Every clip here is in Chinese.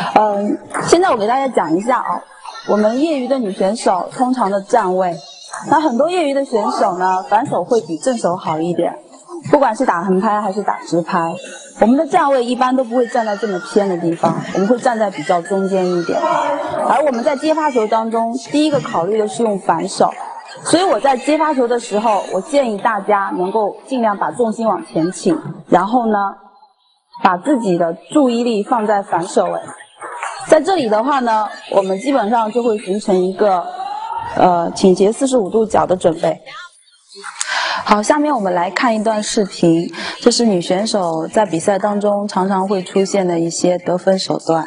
现在我给大家讲一下啊，我们业余的女选手通常的站位。那很多业余的选手呢，反手会比正手好一点，不管是打横拍还是打直拍，我们的站位一般都不会站在这么偏的地方，我们会站在比较中间一点。而我们在接发球当中，第一个考虑的是用反手，所以我在接发球的时候，我建议大家能够尽量把重心往前倾，然后呢，把自己的注意力放在反手位。在这里的话呢，我们基本上就会形成一个倾斜45度角的准备。好，下面我们来看一段视频，这是女选手在比赛当中常常会出现的一些得分手段。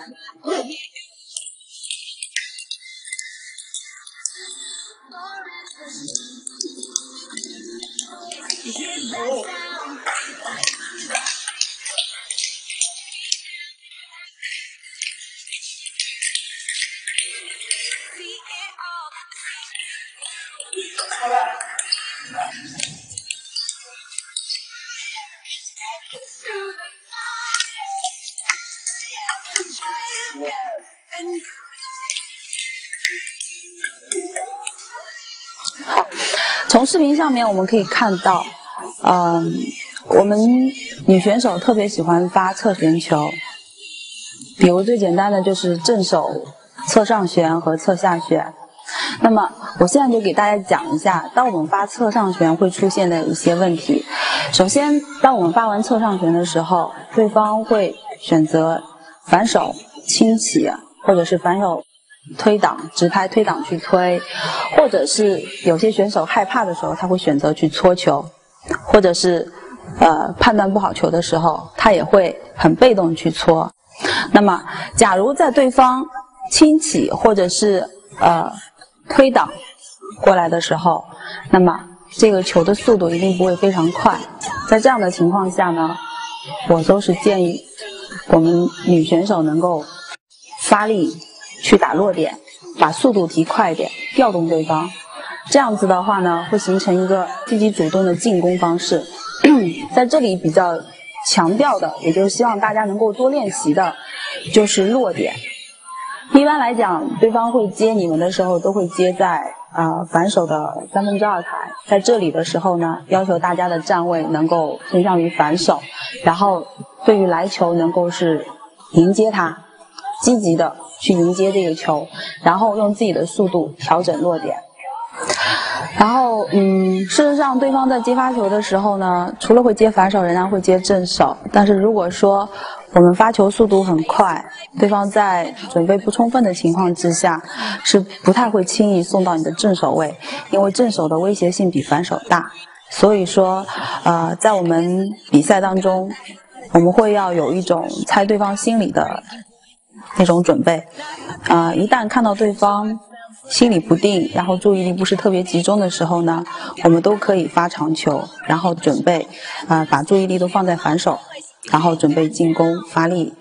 好，从视频上面我们可以看到，我们女选手特别喜欢发侧旋球，比如最简单的就是正手侧上旋和侧下旋。那么我现在就给大家讲一下，当我们发侧上旋会出现的一些问题。首先，当我们发完侧上旋的时候，对方会选择反手轻起，或者是反手推挡直拍推挡去推，或者是有些选手害怕的时候，他会选择去搓球，或者是判断不好球的时候，他也会很被动去搓。那么，假如在对方轻起或者是推挡过来的时候，那么这个球的速度一定不会非常快。在这样的情况下呢，我都是建议我们女选手能够发力去打落点，把速度提快一点，调动对方。这样子的话呢，会形成一个积极主动的进攻方式。在这里比较强调的，也就是希望大家能够多练习的，就是落点。一般来讲，对方会接你们的时候，都会接在反手的2/3台。在这里的时候呢，要求大家的站位能够偏向于反手，然后对于来球能够是迎接它，积极的去迎接这个球，然后用自己的速度调整落点。然后事实上对方在接发球的时候呢，除了会接反手，仍然会接正手。但是如果说我们发球速度很快，对方在准备不充分的情况之下，是不太会轻易送到你的正手位，因为正手的威胁性比反手大。所以说在我们比赛当中，我们会要有一种猜对方心理的那种准备。一旦看到对方心理不定，然后注意力不是特别集中的时候呢，我们都可以发长球，然后准备把注意力都放在反手，然后准备进攻发力。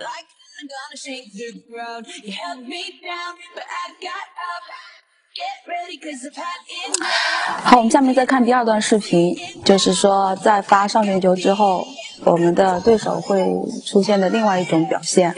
好，我们下面再看第二段视频，就是说在发上旋球之后，我们的对手会出现的另外一种表现。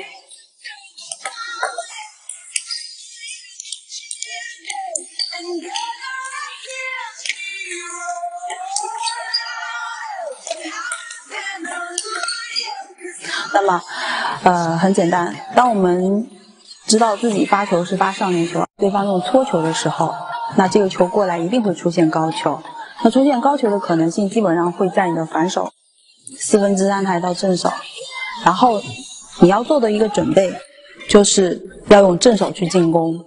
那么很简单，当我们知道自己发球是发上旋球，对方用搓球的时候，那这个球过来一定会出现高球。那出现高球的可能性基本上会在你的反手3/4台到正手。然后你要做的一个准备就是要用正手去进攻。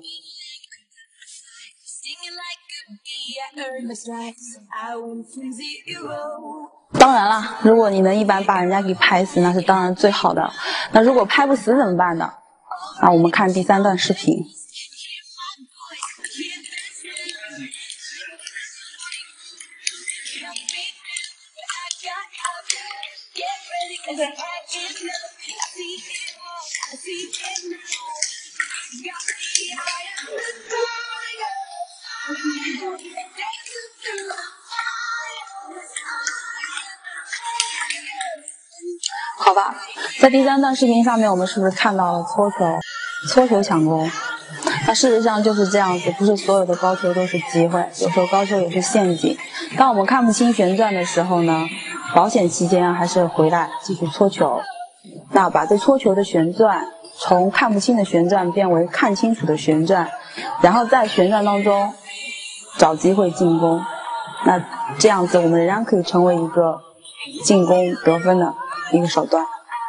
当然了，如果你能一板把人家给拍死，那是当然最好的。那如果拍不死怎么办呢？我们看第3段视频。好吧，在第3段视频上面，我们是不是看到了搓球？ 搓球抢攻。那事实上就是这样子，不是所有的高球都是机会，有时候高球也是陷阱。当我们看不清旋转的时候呢，保险期间还是回来继续搓球。那把这搓球的旋转从看不清的旋转变为看清楚的旋转，然后在旋转当中找机会进攻。那这样子我们仍然可以成为一个进攻得分的一个手段。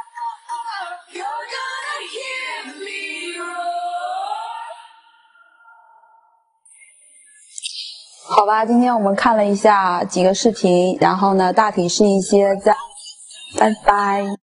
好吧，今天我们看了一下几个视频，然后呢，大体是一些拜拜。